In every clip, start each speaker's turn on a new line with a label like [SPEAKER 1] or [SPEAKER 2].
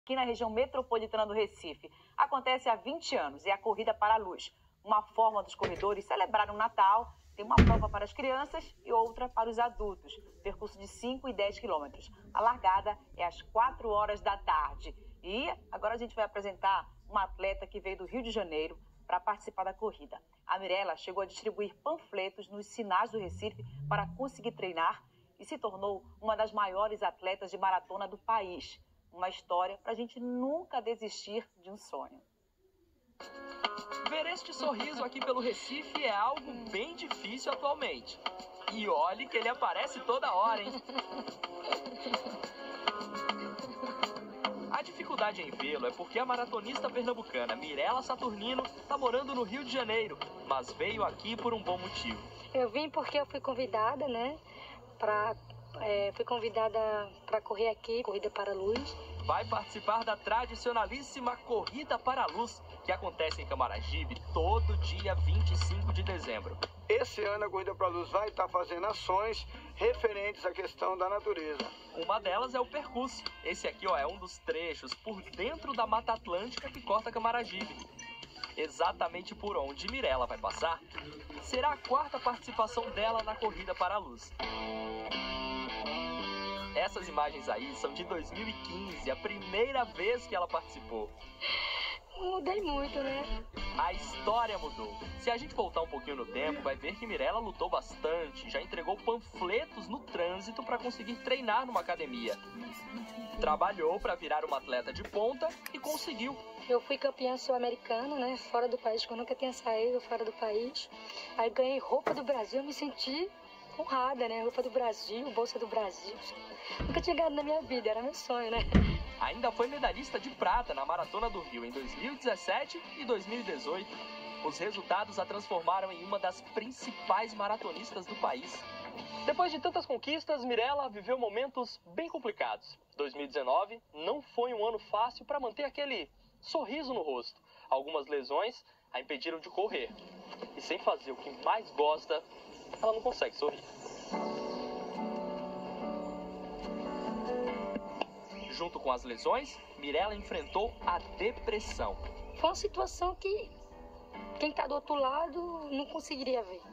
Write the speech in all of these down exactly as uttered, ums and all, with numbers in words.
[SPEAKER 1] Aqui na região metropolitana do Recife. Acontece há vinte anos, é a Corrida para a Luz. Uma forma dos corredores celebrar o Natal, tem uma prova para as crianças e outra para os adultos. Percurso de cinco e dez quilômetros. A largada é às quatro horas da tarde. E agora a gente vai apresentar uma atleta que veio do Rio de Janeiro para participar da corrida. A Mirella chegou a distribuir panfletos nos sinais do Recife para conseguir treinar e se tornou uma das maiores atletas de maratona do país. Uma história para a gente nunca desistir de um sonho.
[SPEAKER 2] Ver este sorriso aqui pelo Recife é algo bem difícil atualmente. E olhe que ele aparece toda hora, hein? A dificuldade em vê-lo é porque a maratonista pernambucana Mirella Saturnino está morando no Rio de Janeiro, mas veio aqui por um bom motivo.
[SPEAKER 3] Eu vim porque eu fui convidada, né? Pra, é, fui convidada para correr aqui, Corrida para a Luz.
[SPEAKER 2] Vai participar da tradicionalíssima Corrida para a Luz, que acontece em Camaragibe todo dia vinte e cinco de dezembro.
[SPEAKER 4] Esse ano a Corrida para a Luz vai estar fazendo ações referentes à questão da natureza.
[SPEAKER 2] Uma delas é o percurso. Esse aqui, ó, é um dos trechos por dentro da Mata Atlântica que corta Camaragibe. Exatamente por onde Mirella vai passar, será a quarta participação dela na Corrida para a Luz. Essas imagens aí são de dois mil e quinze, a primeira vez que ela participou.
[SPEAKER 3] Mudei muito, né?
[SPEAKER 2] A história mudou. Se a gente voltar um pouquinho no tempo, vai ver que Mirella lutou bastante, já entregou panfletos no trânsito para conseguir treinar numa academia. Trabalhou para virar uma atleta de ponta e conseguiu.
[SPEAKER 3] Eu fui campeã sul-americana, né? Fora do país, que eu nunca tinha saído fora do país. Aí ganhei roupa do Brasil, eu me senti honrada, né? Roupa do Brasil, bolsa do Brasil. Nunca tinha ganhado na minha vida, era meu sonho, né?
[SPEAKER 2] Ainda foi medalhista de prata na Maratona do Rio em dois mil e dezessete e dois mil e dezoito. Os resultados a transformaram em uma das principais maratonistas do país. Depois de tantas conquistas, Mirella viveu momentos bem complicados. dois mil e dezenove não foi um ano fácil para manter aquele sorriso no rosto. Algumas lesões a impediram de correr. E sem fazer o que mais gosta, ela não consegue sorrir. Junto com as lesões, Mirella enfrentou a depressão.
[SPEAKER 3] Foi uma situação que quem está do outro lado não conseguiria ver.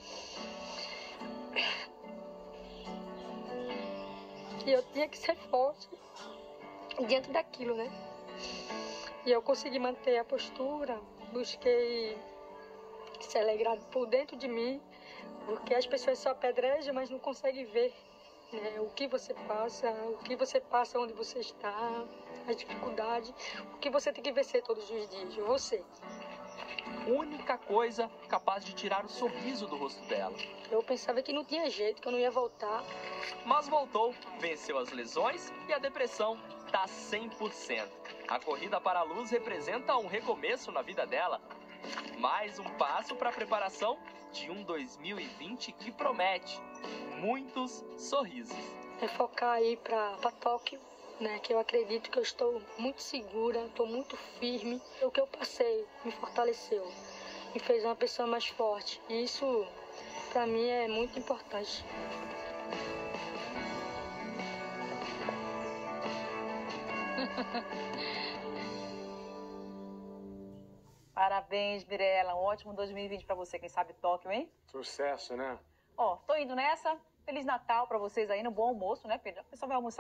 [SPEAKER 3] E eu tinha que ser forte diante daquilo, né? E eu consegui manter a postura, busquei ser alegrado por dentro de mim, porque as pessoas só apedrejam, mas não conseguem ver, né, o que você passa, o que você passa onde você está, as dificuldades, o que você tem que vencer todos os dias, você.
[SPEAKER 2] Única coisa capaz de tirar o sorriso do rosto dela.
[SPEAKER 3] Eu pensava que não tinha jeito, que eu não ia voltar.
[SPEAKER 2] Mas voltou, venceu as lesões e a depressão está cem por cento. A Corrida para a Luz representa um recomeço na vida dela. Mais um passo para a preparação de um dois mil e vinte que promete muitos sorrisos.
[SPEAKER 3] É focar aí para Tóquio, né, que eu acredito que eu estou muito segura, estou muito firme. O que eu passei me fortaleceu, me fez uma pessoa mais forte. E isso, para mim, é muito importante.
[SPEAKER 1] Parabéns, Mirella. Um ótimo dois mil e vinte para você. Quem sabe Tóquio, hein?
[SPEAKER 4] Sucesso, né?
[SPEAKER 1] Ó, tô indo nessa. Feliz Natal para vocês aí, no bom almoço, né, Pedro? O pessoal vai almoçar.